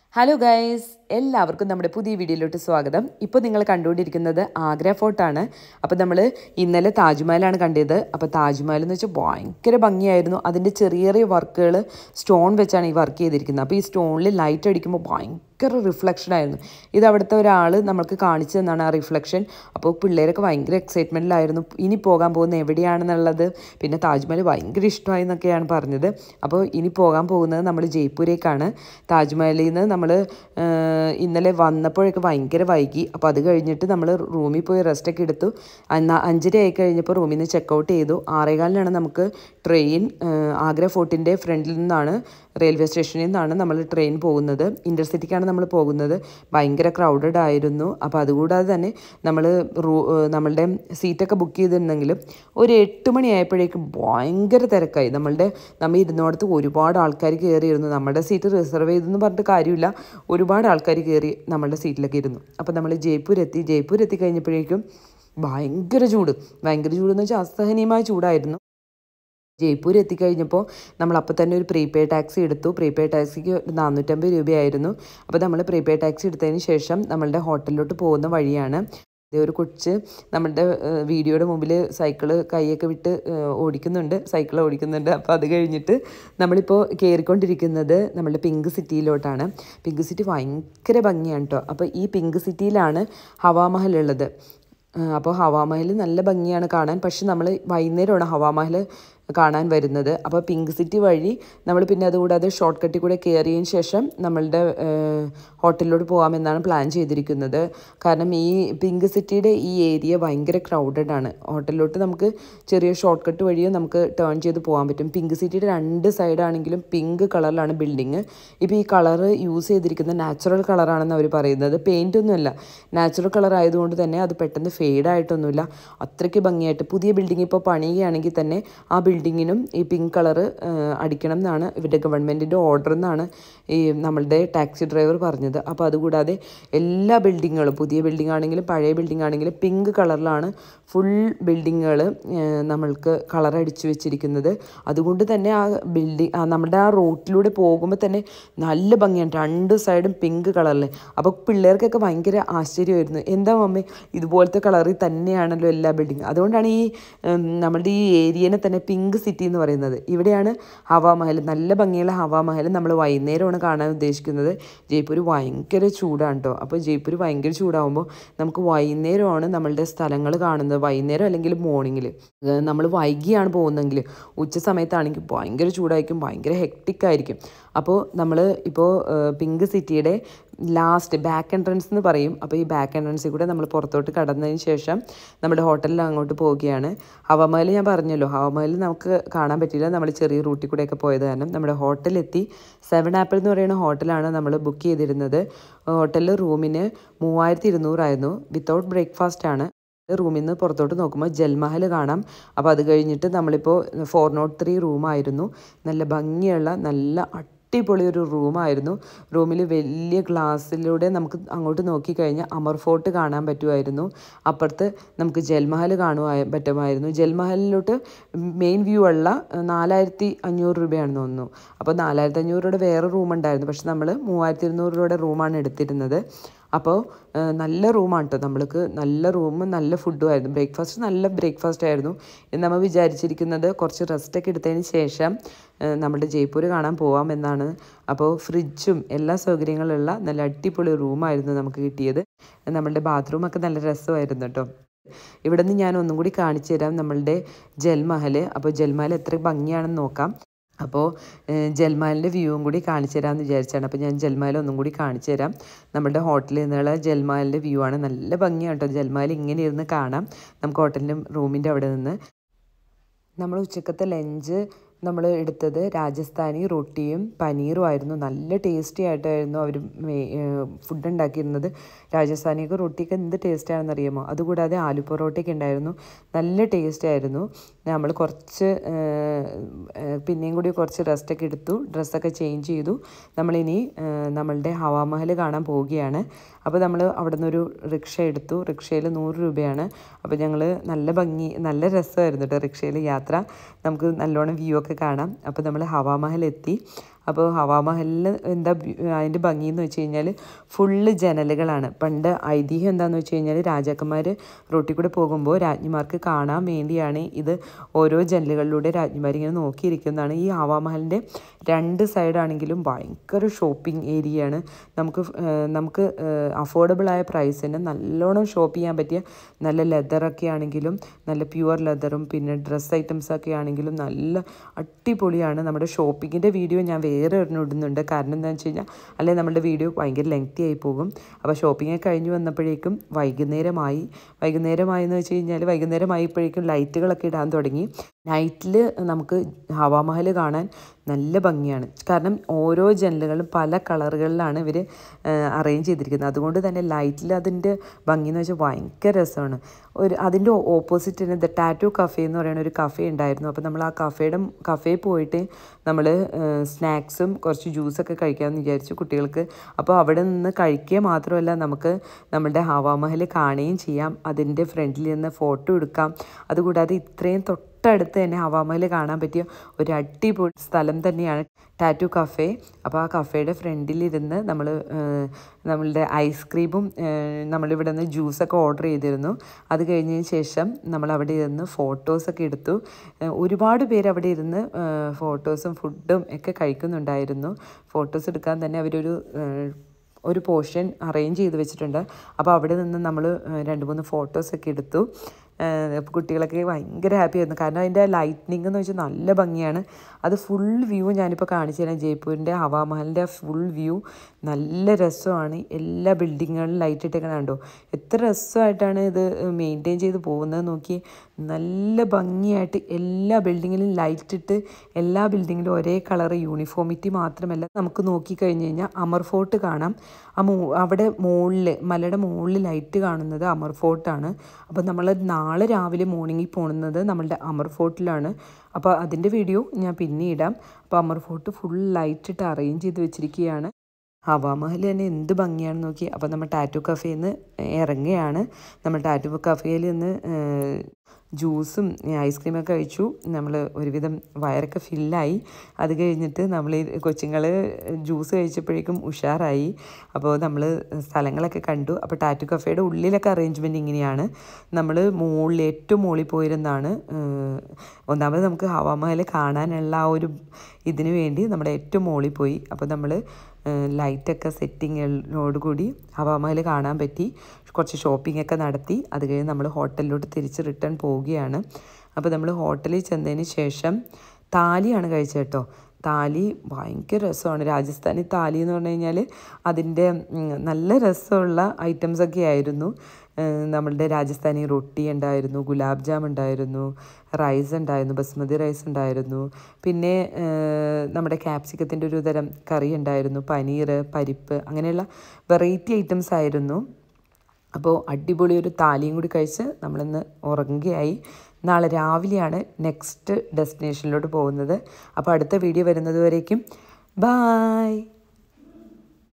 Hello guys, എല്ലാവർക്കും നമ്മുടെ പുതിയ വീഡിയോയിലോട്ട് സ്വാഗതം. ഇപ്പോൾ നിങ്ങൾ കണ്ടുകൊണ്ടിരിക്കുന്നത് ആഗ്ര ഫോർട്ടാണ്. അപ്പോൾ നമ്മൾ ഇന്നലെ താജ്മഹലാണ് കണ്ടത്. അപ്പോൾ താജ്മഹൽ എന്ന് വെച്ചാൽ ഭയങ്കര ഭംഗിയായിരുന്നു. അതിൻ്റെ ചെറിയ ചെറിയ വർക്കുകൾ സ്റ്റോൺ വെച്ചാണ് ഈ വർക്ക് ചെയ്തിരിക്കുന്നത്. അപ്പോൾ ഈ സ്റ്റോണിൽ ലൈറ്റ് അടിക്കുമ്പോൾ ഭയങ്കര റിഫ്ലക്ഷൻ ആയിരുന്നു. ഇത് അവിടുത്തെ ഒരാൾ നമ്മൾക്ക് കാണിച്ചു തന്നാണ് ആ റിഫ്ലക്ഷൻ. അപ്പോൾ പിള്ളേരൊക്കെ ഭയങ്കര എക്സൈറ്റ്മെൻറ്റിലായിരുന്നു ഇനി പോകാൻ പോകുന്നത് എവിടെയാണെന്നുള്ളത്. പിന്നെ താജ്മഹൽ ഭയങ്കര ഇഷ്ടമായി എന്നൊക്കെയാണ് പറഞ്ഞത്. അപ്പോൾ ഇനി പോകാൻ പോകുന്നത് നമ്മൾ ജയ്പൂരേക്കാണ്. താജ്മഹലിൽ നിന്ന് നമ്മൾ ഇന്നലെ വന്നപ്പോഴൊക്കെ ഭയങ്കര വൈകി. അപ്പോൾ അത് കഴിഞ്ഞിട്ട് നമ്മൾ റൂമിൽ പോയി റെസ്റ്റൊക്കെ എടുത്തു. 5:30 ആയി കഴിഞ്ഞപ്പോൾ റൂമിൽ നിന്ന് ചെക്കൗട്ട് ചെയ്തു. 6:15 നമുക്ക് ട്രെയിൻ ആഗ്ര ഫോർട്ടിൻ്റെ ഫ്രണ്ടിൽ നിന്നാണ്, റെയിൽവേ സ്റ്റേഷനിൽ നിന്നാണ് നമ്മൾ ട്രെയിൻ പോകുന്നത്. ഇൻ്റർസിറ്റിക്കാണ് നമ്മൾ പോകുന്നത്. ഭയങ്കര ക്രൗഡഡ് ആയിരുന്നു. അപ്പോൾ അതുകൂടാതെ തന്നെ നമ്മളുടെ സീറ്റൊക്കെ ബുക്ക് ചെയ്തിരുന്നെങ്കിലും ഒരു 8 മണിയായപ്പോഴേക്കും ഭയങ്കര തിരക്കായി. നമ്മൾ ഇരുന്നോടത്ത് ഒരുപാട് ആൾക്കാർ കയറിയിരുന്നു. നമ്മുടെ സീറ്റ് റിസർവ് ചെയ്തെന്ന് പറഞ്ഞിട്ട് കാര്യമില്ല, ഒരുപാട് ആൾക്കാർ കയറി നമ്മളുടെ സീറ്റിലൊക്കെ ഇരുന്നു. അപ്പോൾ നമ്മൾ ജയ്പൂർ എത്തി കഴിഞ്ഞപ്പോഴേക്കും ഭയങ്കര ചൂടെന്ന് വെച്ചാൽ അസഹനീയമായ ചൂടായിരുന്നു. ജയ്പൂർ എത്തിക്കഴിഞ്ഞപ്പോൾ നമ്മൾ അപ്പോൾ തന്നെ ഒരു പ്രീപെയ്ഡ് ടാക്സി എടുത്തു. പ്രീപെയ്ഡ് ടാക്സിക്ക് 450 രൂപയായിരുന്നു. അപ്പോൾ നമ്മൾ പ്രീപെയ്ഡ് ടാക്സി എടുത്തതിന് ശേഷം നമ്മളുടെ ഹോട്ടലിലോട്ട് പോകുന്ന വഴിയാണ്. ഒരു കൊച്ച് നമ്മളുടെ വീഡിയോയുടെ മുമ്പിൽ കൈയൊക്കെ വിട്ട് സൈക്കിൾ ഓടിക്കുന്നുണ്ട്. അപ്പോൾ അത് കഴിഞ്ഞിട്ട് നമ്മളിപ്പോൾ കയറിക്കൊണ്ടിരിക്കുന്നത് നമ്മളുടെ പിങ്ക് സിറ്റിയിലോട്ടാണ്. പിങ്ക് സിറ്റി ഭയങ്കര ഭംഗിയാണ് കേട്ടോ. അപ്പോൾ ഈ പിങ്ക് സിറ്റിയിലാണ് ഹവാ മഹൽ ഉള്ളത്. അപ്പോൾ ഹവാ മഹൽ നല്ല ഭംഗിയാണ് കാണാൻ. പക്ഷെ നമ്മൾ വൈകുന്നേരമാണ് ഹവാ മഹൽ കാണാൻ വരുന്നത്. അപ്പോൾ പിങ്ക് സിറ്റി വഴി നമ്മൾ പിന്നെ അതുകൂടാതെ ഷോർട്ട് കട്ടിൽ കൂടെ കയറിയതിന് ശേഷം നമ്മളുടെ ഹോട്ടലിലോട്ട് പോകാമെന്നാണ് പ്ലാൻ ചെയ്തിരിക്കുന്നത്. കാരണം ഈ പിങ്ക് സിറ്റിയുടെ ഈ ഏരിയ ഭയങ്കര ക്രൗഡഡ് ആണ്. ഹോട്ടലിലോട്ട് നമുക്ക് ചെറിയ ഷോർട്ട് കട്ട് വഴിയോ നമുക്ക് ടേൺ ചെയ്ത് പോകാൻ പറ്റും. പിങ്ക് സിറ്റിയുടെ 2 സൈഡാണെങ്കിലും പിങ്ക് കളറിലാണ് ബിൽഡിങ്. ഇപ്പോൾ ഈ കളർ യൂസ് ചെയ്തിരിക്കുന്ന നാച്ചുറൽ കളറാണെന്ന് അവർ പറയുന്നത്. പെയിൻ്റൊന്നുമല്ല, നാച്ചുറൽ കളർ ആയതുകൊണ്ട് തന്നെ അത് പെട്ടെന്ന് ഫെയ്ഡായിട്ടൊന്നുമില്ല. അത്രയ്ക്ക് ഭംഗിയായിട്ട് പുതിയ ബിൽഡിംഗ് ഇപ്പോൾ പണിയുകയാണെങ്കിൽ തന്നെ ആ ബിൽഡിങ്ങിനും ഈ പിങ്ക് കളറ് അടിക്കണം എന്നാണ് ഇവരുടെ ഗവൺമെൻറ്റിൻ്റെ ഓർഡർ എന്നാണ് ഈ നമ്മളുടെ ടാക്സി ഡ്രൈവർ പറഞ്ഞത്. അപ്പോൾ അതുകൂടാതെ എല്ലാ ബിൽഡിങ്ങുകളും, പുതിയ ബിൽഡിംഗ് ആണെങ്കിലും പഴയ ബിൽഡിംഗ് ആണെങ്കിലും പിങ്ക് കളറിലാണ് ഫുൾ ബിൽഡിങ്ങുകൾ നമ്മൾക്ക് കളർ അടിച്ചു വെച്ചിരിക്കുന്നത്. അതുകൊണ്ട് തന്നെ ആ നമ്മുടെ ആ റോട്ടിലൂടെ പോകുമ്പോൾ തന്നെ നല്ല ഭംഗിയാണ്, 2 സൈഡും പിങ്ക് കളറിൽ. അപ്പോൾ പിള്ളേർക്കൊക്കെ ഭയങ്കര ആശ്ചര്യമായിരുന്നു, എന്താ മമ്മി ഇതുപോലത്തെ കളറിൽ തന്നെയാണല്ലോ എല്ലാ ബിൽഡിങ്ങും. അതുകൊണ്ടാണ് ഈ നമ്മളുടെ ഈ ഏരിയനെ തന്നെ പിങ്ക് സിറ്റി എന്ന് പറയുന്നത്. ഇവിടെയാണ് ഹവാ മഹൽ, നല്ല ഭംഗിയുള്ള ഹവാ മഹൽ നമ്മൾ വൈകുന്നേരമാണ് കാണാൻ ഉദ്ദേശിക്കുന്നത്. ജയ്പൂർ ഭയങ്കര ചൂടാണ് കേട്ടോ. അപ്പോൾ ജയ്പൂർ ഭയങ്കര ചൂടാകുമ്പോൾ നമുക്ക് വൈകുന്നേരമാണ് നമ്മളുടെ സ്ഥലങ്ങൾ കാണുന്നത്. വൈകുന്നേരം അല്ലെങ്കിൽ മോർണിംഗിൽ. നമ്മൾ വൈകിയാണ് പോകുന്നതെങ്കിൽ ഉച്ച സമയത്താണെങ്കിൽ ഭയങ്കര ചൂടായിരിക്കും, ഭയങ്കര ഹെക്ടിക്കായിരിക്കും. അപ്പോൾ നമ്മൾ ഇപ്പോൾ പിങ്ക് സിറ്റിയുടെ ലാസ്റ്റ് ബാക്ക് എൻട്രൻസ് എന്ന് പറയും. അപ്പോൾ ഈ ബാക്ക് എൻട്രൻസിൽ കൂടെ നമ്മൾ പുറത്തോട്ട് കടന്നതിന് ശേഷം നമ്മുടെ ഹോട്ടലിൽ അങ്ങോട്ട് പോവുകയാണ്. ഹവാ മഹൽ ഞാൻ പറഞ്ഞല്ലോ, ഹവാ മഹൽ നമുക്ക് കാണാൻ പറ്റില്ല, നമ്മൾ ചെറിയ റൂട്ടിൽ കൂടെയൊക്കെ പോയത് കാരണം. നമ്മുടെ ഹോട്ടലെത്തി. 7 ആപ്പിൾ എന്ന് പറയുന്ന ഹോട്ടലാണ് നമ്മൾ ബുക്ക് ചെയ്തിരുന്നത്. ഹോട്ടലിൽ റൂമിന് 3200 ആയിരുന്നു. വിത്തൗട്ട് ബ്രേക്ക്ഫാസ്റ്റ് ആണ്. റൂമിൽ നിന്ന് പുറത്തോട്ട് നോക്കുമ്പോൾ ജൽമഹൽ കാണാം. അപ്പോൾ അത് കഴിഞ്ഞിട്ട് നമ്മളിപ്പോൾ 403 റൂമായിരുന്നു. നല്ല ഭംഗിയുള്ള നല്ല അടിപൊളി ഒരു റൂമായിരുന്നു. റൂമിൽ വലിയ ഗ്ലാസ്സിലൂടെ നമുക്ക് അങ്ങോട്ട് നോക്കിക്കഴിഞ്ഞാൽ അമർ ഫോർട്ട് കാണാൻ പറ്റുമായിരുന്നു. അപ്പുറത്ത് നമുക്ക് ജൽമഹൽ പറ്റുമായിരുന്നു. ജൽമഹലിലോട്ട് മെയിൻ വ്യൂ ഉള്ള 4500 രൂപയാണെന്ന് തോന്നുന്നു. അപ്പോൾ 4500 രൂപയുടെ വേറെ റൂം ഉണ്ടായിരുന്നു. പക്ഷെ നമ്മൾ 3200 രൂപയുടെ റൂമാണ് എടുത്തിരുന്നത്. അപ്പോൾ നല്ല റൂമാണ് കേട്ടോ. നമ്മൾക്ക് നല്ല റൂമും നല്ല ഫുഡും ആയിരുന്നു. നല്ല ബ്രേക്ക്ഫാസ്റ്റ് ആയിരുന്നു. നമ്മൾ വിചാരിച്ചിരിക്കുന്നത് കുറച്ച് റെസ്റ്റൊക്കെ എടുത്തതിന് ശേഷം നമ്മുടെ ജയ്പൂർ കാണാൻ പോകാമെന്നാണ്. അപ്പോൾ ഫ്രിഡ്ജും എല്ലാ സൗകര്യങ്ങളുള്ള നല്ല അടിപൊളി റൂമായിരുന്നു നമുക്ക് കിട്ടിയത്. നമ്മളുടെ ബാത്റൂമൊക്കെ നല്ല രസമായിരുന്നു കേട്ടോ. ഇവിടെ നിന്ന് ഞാൻ ഒന്നും കൂടി കാണിച്ചു തരാം നമ്മളുടെ ജൽമഹൽ. അപ്പോൾ ജൽമഹൽ എത്ര ഭംഗിയാണെന്ന് നോക്കാം. അപ്പോൾ ജൽമഹലിൻ്റെ വ്യൂവും കൂടി കാണിച്ചു തരാമെന്ന് വിചാരിച്ചാണ്. അപ്പോൾ ഞാൻ ജൽമഹൽ ഒന്നും കൂടി കാണിച്ചു തരാം. നമ്മുടെ ഹോട്ടലിൽ നിന്നുള്ള ജൽമഹലിൻ്റെ വ്യൂ ആണ്. നല്ല ഭംഗിയാണ് കേട്ടോ. ജൽമഹൽ ഇങ്ങനെ ഇരുന്ന് കാണാം നമുക്ക് ഹോട്ടലിൻ്റെ റൂമിൻ്റെ അവിടെ നിന്ന്. നമ്മൾ ഉച്ചക്കത്തെ ലഞ്ച് നമ്മൾ എടുത്തത് രാജസ്ഥാനി റൊട്ടിയും പനീറും ആയിരുന്നു. നല്ല ടേസ്റ്റി ആയിട്ടായിരുന്നു അവർ ഫുഡ് ഉണ്ടാക്കിയിരുന്നത്. രാജസ്ഥാനിയൊക്കെ റൊട്ടിയൊക്കെ എന്ത് ടേസ്റ്റാണെന്ന് അറിയാമോ. അതുകൂടാതെ ആലു പൊറോട്ടയൊക്കെ ഉണ്ടായിരുന്നു. നല്ല ടേസ്റ്റ് ആയിരുന്നു. നമ്മൾ പിന്നെയും കൂടി കുറച്ച് റെസ്റ്റൊക്കെ എടുത്തു. ഡ്രസ്സൊക്കെ ചേഞ്ച് ചെയ്തു. നമ്മളിനി നമ്മളുടെ ഹവാ മഹൽ കാണാൻ പോവുകയാണ്. അപ്പോൾ നമ്മൾ അവിടെ നിന്നൊരു റിക്ഷ എടുത്തു. റിക്ഷയിൽ 100 രൂപയാണ്. അപ്പോൾ ഞങ്ങൾ നല്ല രസമായിരുന്നു കേട്ടോ റിക്ഷയിൽ യാത്ര. നമുക്ക് നല്ലോണം വ്യൂ ഒക്കെ കാണാം. അപ്പോൾ നമ്മൾ ഹവാ മഹൽ എത്തി. അപ്പോൾ ഹവാമഹലിൽ എന്താ അതിൻ്റെ ഭംഗിയെന്ന് വെച്ച് കഴിഞ്ഞാൽ ഫുള്ള് ജനലുകളാണ്. പണ്ട് ഐതിഹ്യം എന്താണെന്ന് വെച്ച് കഴിഞ്ഞാൽ രാജാക്കന്മാർ റോട്ടിൽ കൂടെ പോകുമ്പോൾ രാജ്ഞിമാർക്ക് കാണാൻ വേണ്ടിയാണ് ഇത് ഓരോ ജനലുകളിലൂടെ രാജ്ഞിമാരിങ്ങനെ നോക്കിയിരിക്കുന്നതാണ്. ഈ ഹവാമഹലിൻ്റെ 2 സൈഡാണെങ്കിലും ഭയങ്കര ഷോപ്പിംഗ് ഏരിയയാണ്. നമുക്ക് അഫോർഡബിളായ പ്രൈസിന് നല്ലോണം ഷോപ്പ് ചെയ്യാൻ പറ്റിയ നല്ല ലെതറൊക്കെ ആണെങ്കിലും നല്ല പ്യുവർ ലെതറും പിന്നെ ഡ്രസ്സ് ഐറ്റംസൊക്കെ ആണെങ്കിലും നല്ല അടിപൊളിയാണ്. നമ്മുടെ ഷോപ്പിങ്ങിൻ്റെ വീഡിയോ ഞാൻ വേറെ ഒരെണ്ണം ഇടുന്നുണ്ട്. കാരണം എന്താണെന്ന് വെച്ച് കഴിഞ്ഞാൽ അല്ലെങ്കിൽ നമ്മുടെ വീഡിയോ ഭയങ്കര ലെങ്തി ആയി പോകും. അപ്പോൾ ഷോപ്പിംഗ് കഴിഞ്ഞ് വന്നപ്പോഴേക്കും വൈകുന്നേരമായി എന്ന് വെച്ച് കഴിഞ്ഞാൽ വൈകുന്നേരമായപ്പോഴേക്കും ലൈറ്റുകളൊക്കെ ഇടാൻ തുടങ്ങി. നൈറ്റിൽ നമുക്ക് ഹവാമഹൽ കാണാൻ നല്ല ഭംഗിയാണ്. കാരണം ഓരോ ജനലുകളും പല കളറുകളിലാണ് ഇവർ അറേഞ്ച് ചെയ്തിരിക്കുന്നത്. അതുകൊണ്ട് തന്നെ ലൈറ്റിൽ അതിൻ്റെ ഭംഗി എന്ന് വെച്ചാൽ ഭയങ്കര രസമാണ്. അതിൻ്റെ ഓപ്പോസിറ്റ് തന്നെ ദ ടാറ്റു കഫേ എന്ന് പറയുന്ന ഒരു കഫേ ഉണ്ടായിരുന്നു. അപ്പോൾ നമ്മൾ ആ കഫേയിൽ പോയിട്ട് നമ്മൾ സ്നാക്സും കുറച്ച് ജ്യൂസൊക്കെ കഴിക്കാമെന്ന് വിചാരിച്ചു കുട്ടികൾക്ക്. അപ്പോൾ അവിടെ നിന്ന് കഴിക്കുക മാത്രമല്ല നമുക്ക് നമ്മളുടെ ഹവാമഹൽ കാണുകയും ചെയ്യാം. അതിൻ്റെ ഫ്രണ്ടിൽ നിന്ന് ഫോട്ടോ എടുക്കാം. അതുകൂടാതെ ഇത്രയും തൊട്ടടുത്ത് തന്നെ ഹവാമഹൽ കാണാൻ പറ്റിയ ഒരു അടിപൊളി സ്ഥലം തന്നെയാണ് ടാറ്റു കഫേ. അപ്പോൾ ആ കഫേയുടെ ഫ്രണ്ടിലിരുന്ന് നമ്മളുടെ ഐസ്ക്രീമും നമ്മളിവിടെ നിന്ന് ജ്യൂസൊക്കെ ഓർഡർ ചെയ്തിരുന്നു. അത് കഴിഞ്ഞതിന് ശേഷം നമ്മൾ അവിടെ ഇരുന്ന് ഫോട്ടോസൊക്കെ എടുത്തു. ഒരുപാട് പേര് അവിടെ ഇരുന്ന് ഫോട്ടോസും ഫുഡും ഒക്കെ കഴിക്കുന്നുണ്ടായിരുന്നു. ഫോട്ടോസ് എടുക്കാൻ തന്നെ ഒരു പോർഷൻ അറേഞ്ച് ചെയ്ത് വെച്ചിട്ടുണ്ട്. അപ്പോൾ അവിടെ നിന്ന് നമ്മൾ 2-3 ഫോട്ടോസൊക്കെ എടുത്തു. കുട്ടികളൊക്കെ ഭയങ്കര ഹാപ്പി ആയിരുന്നു. കാരണം അതിൻ്റെ ലൈറ്റ്നിങ് എന്ന് വെച്ചാൽ നല്ല ഭംഗിയാണ്. അത് ഫുൾ വ്യൂ ഞാനിപ്പോൾ കാണിച്ചു തരാം. ജയ്പൂരിൻ്റെ ഹവാമഹലിൻ്റെ ഫുൾ വ്യൂ നല്ല രസമാണ്. എല്ലാ ബിൽഡിങ്ങുകളിലും ലൈറ്റ് ഇട്ടേക്കണം. കണ്ടോ എത്ര രസമായിട്ടാണ് ഇത് മെയിൻറ്റെയിൻ ചെയ്ത് പോകുന്നത് നോക്കി. നല്ല ഭംഗിയായിട്ട് എല്ലാ ബിൽഡിങ്ങിലും ലൈറ്റ് ഇട്ട് എല്ലാ ബിൽഡിങ്ങിലും ഒരേ കളർ യൂണിഫോമിറ്റി മാത്രമല്ല നമുക്ക് നോക്കിക്കഴിഞ്ഞ് കഴിഞ്ഞാൽ അമർ ഫോർട്ട് കാണാം. അവിടെ മലയുടെ മുകളിൽ ലൈറ്റ് കാണുന്നത് അമർ ഫോർട്ടാണ്. അപ്പോൾ നമ്മൾ നാളെ രാവിലെ മോർണിംഗിൽ പോകുന്നത് നമ്മളുടെ അമർ ഫോർട്ടിലാണ്. അപ്പോൾ അതിൻ്റെ വീഡിയോ ഞാൻ പിന്നെ ഇടാം. അപ്പോൾ അമർ ഫോർട്ട് ഫുൾ ലൈറ്റ് ഇട്ട് അറേഞ്ച് ചെയ്ത് വെച്ചിരിക്കുകയാണ്. ഹവാമഹൽ തന്നെ എന്ത് ഭംഗിയാണെന്ന് നോക്കി. അപ്പോൾ നമ്മൾ ടാറ്റു കഫേയിൽ നിന്ന് ഇറങ്ങുകയാണ്. നമ്മൾ ടാറ്റു കഫേയിൽ നിന്ന് ജ്യൂസും ഐസ്ക്രീമൊക്കെ കഴിച്ചു. നമ്മൾ ഒരുവിധം വയറൊക്കെ ഫില്ലായി. അത് കഴിഞ്ഞിട്ട് നമ്മൾ കൊച്ചുങ്ങൾ ജ്യൂസ് കഴിച്ചപ്പോഴേക്കും ഉഷാറായി. അപ്പോൾ നമ്മൾ സ്ഥലങ്ങളൊക്കെ കണ്ടു. അപ്പോൾ ടാറ്റു കഫേയുടെ ഉള്ളിലൊക്കെ അറേഞ്ച്മെൻറ്റ് ഇങ്ങനെയാണ്. നമ്മൾ ഏറ്റവും മുകളിൽ പോയിരുന്നാണ്. ഒന്നാമത് നമുക്ക് ഹവാമഹൽ കാണാനുള്ള ആ ഒരു ഇതിനു വേണ്ടി നമ്മൾ ഏറ്റവും മുകളിൽ പോയി. അപ്പോൾ നമ്മൾ ലൈറ്റൊക്കെ സെറ്റിങ്ങിനോടുകൂടി ഹവാമഹൽ കാണാൻ പറ്റി. കുറച്ച് ഷോപ്പിംഗ് ഒക്കെ നടത്തി. അത് കഴിഞ്ഞ് നമ്മൾ ഹോട്ടലിലോട്ട് തിരിച്ച് റിട്ടേൺ പോവുകയാണ്. അപ്പോൾ നമ്മൾ ഹോട്ടലിൽ ചെന്നതിന് ശേഷം താലിയാണ് കഴിച്ചത് കേട്ടോ. താലി ഭയങ്കര രസമാണ്. രാജസ്ഥാനി താലി എന്ന് പറഞ്ഞു കഴിഞ്ഞാൽ അതിൻ്റെ നല്ല രസമുള്ള ഐറ്റംസൊക്കെ ആയിരുന്നു. നമ്മളുടെ രാജസ്ഥാനി റൊട്ടി ഉണ്ടായിരുന്നു, ഗുലാബ് ജാം ഉണ്ടായിരുന്നു, റൈസ് ഉണ്ടായിരുന്നു, ബസ്മതി റൈസ് ഉണ്ടായിരുന്നു, പിന്നെ നമ്മുടെ ക്യാപ്സിക്കത്തിൻ്റെ ഒരു തരം കറി ഉണ്ടായിരുന്നു, പനീർ, പരിപ്പ്, അങ്ങനെയുള്ള വെറൈറ്റി ഐറ്റംസ് ആയിരുന്നു. അപ്പോൾ അടിപൊളി ഒരു താലിയും കൂടി കഴിച്ച് നമ്മളിന്ന് ഉറങ്ങുകയായി. നാളെ രാവിലെയാണ് നെക്സ്റ്റ് ഡെസ്റ്റിനേഷനിലോട്ട് പോകുന്നത്. അപ്പോൾ അടുത്ത വീഡിയോ വരുന്നത് വരേക്കും ബായ്.